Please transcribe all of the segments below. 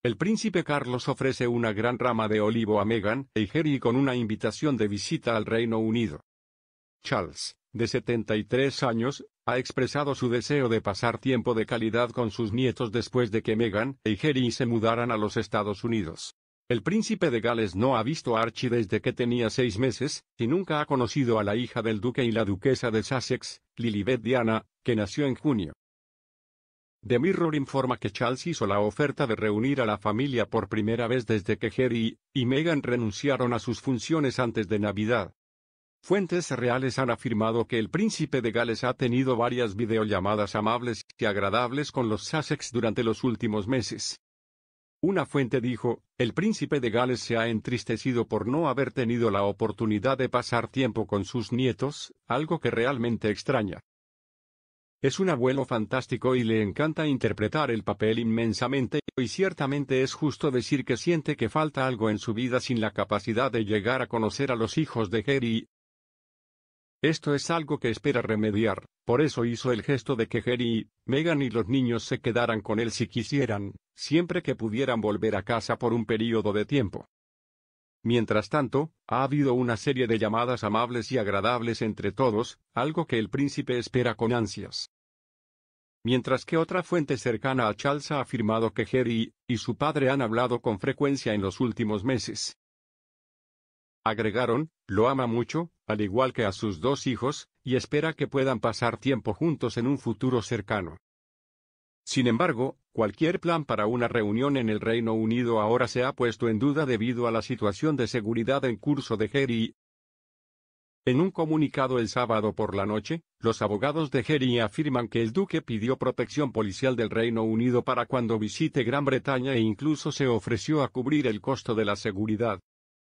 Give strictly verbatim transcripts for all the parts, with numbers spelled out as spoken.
El príncipe Carlos ofrece una gran rama de olivo a Meghan y Harry con una invitación de visita al Reino Unido. Charles, de setenta y tres años, ha expresado su deseo de pasar tiempo de calidad con sus nietos después de que Meghan y Harry se mudaran a los Estados Unidos. El príncipe de Gales no ha visto a Archie desde que tenía seis meses, y nunca ha conocido a la hija del duque y la duquesa de Sussex, Lilibet Diana, que nació en junio. The Mirror informa que Charles hizo la oferta de reunir a la familia por primera vez desde que Harry y Meghan renunciaron a sus funciones antes de Navidad. Fuentes reales han afirmado que el príncipe de Gales ha tenido varias videollamadas amables y agradables con los Sussex durante los últimos meses. Una fuente dijo, el príncipe de Gales se ha entristecido por no haber tenido la oportunidad de pasar tiempo con sus nietos, algo que realmente extraña. Es un abuelo fantástico y le encanta interpretar el papel inmensamente, y ciertamente es justo decir que siente que falta algo en su vida sin la capacidad de llegar a conocer a los hijos de Harry. Esto es algo que espera remediar, por eso hizo el gesto de que Harry, Meghan y los niños se quedaran con él si quisieran, siempre que pudieran volver a casa por un período de tiempo. Mientras tanto, ha habido una serie de llamadas amables y agradables entre todos, algo que el príncipe espera con ansias. Mientras que otra fuente cercana a Charles ha afirmado que Harry y su padre han hablado con frecuencia en los últimos meses. Agregaron, lo ama mucho, al igual que a sus dos hijos, y espera que puedan pasar tiempo juntos en un futuro cercano. Sin embargo, cualquier plan para una reunión en el Reino Unido ahora se ha puesto en duda debido a la situación de seguridad en curso de Harry. En un comunicado el sábado por la noche, los abogados de Harry afirman que el duque pidió protección policial del Reino Unido para cuando visite Gran Bretaña e incluso se ofreció a cubrir el costo de la seguridad.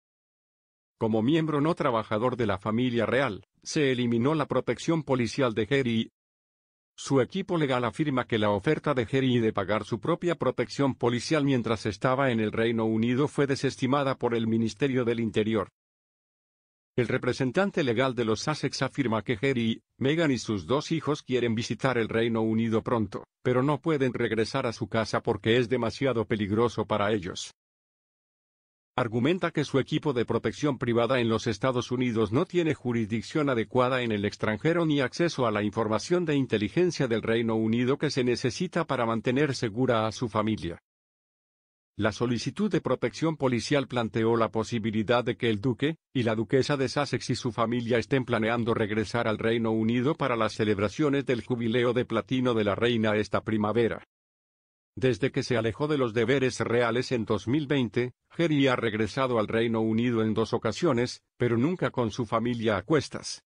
Como miembro no trabajador de la familia real, se eliminó la protección policial de Harry. Su equipo legal afirma que la oferta de Harry de pagar su propia protección policial mientras estaba en el Reino Unido fue desestimada por el Ministerio del Interior. El representante legal de los Sussex afirma que Harry, Meghan y sus dos hijos quieren visitar el Reino Unido pronto, pero no pueden regresar a su casa porque es demasiado peligroso para ellos. Argumenta que su equipo de protección privada en los Estados Unidos no tiene jurisdicción adecuada en el extranjero ni acceso a la información de inteligencia del Reino Unido que se necesita para mantener segura a su familia. La solicitud de protección policial planteó la posibilidad de que el duque y la duquesa de Sussex y su familia estén planeando regresar al Reino Unido para las celebraciones del jubileo de platino de la reina esta primavera. Desde que se alejó de los deberes reales en dos mil veinte, Harry ha regresado al Reino Unido en dos ocasiones, pero nunca con su familia a cuestas.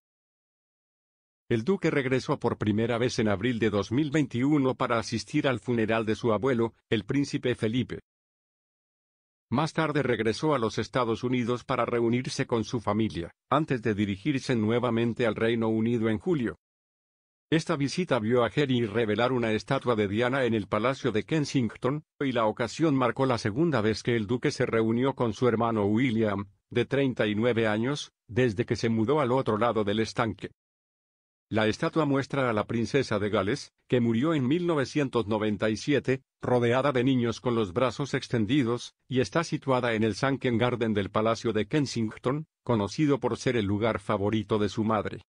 El duque regresó por primera vez en abril de dos mil veintiuno para asistir al funeral de su abuelo, el príncipe Felipe. Más tarde regresó a los Estados Unidos para reunirse con su familia, antes de dirigirse nuevamente al Reino Unido en julio. Esta visita vio a Harry revelar una estatua de Diana en el Palacio de Kensington, y la ocasión marcó la segunda vez que el duque se reunió con su hermano William, de treinta y nueve años, desde que se mudó al otro lado del estanque. La estatua muestra a la princesa de Gales, que murió en mil novecientos noventa y siete, rodeada de niños con los brazos extendidos, y está situada en el Sunken Garden del Palacio de Kensington, conocido por ser el lugar favorito de su madre.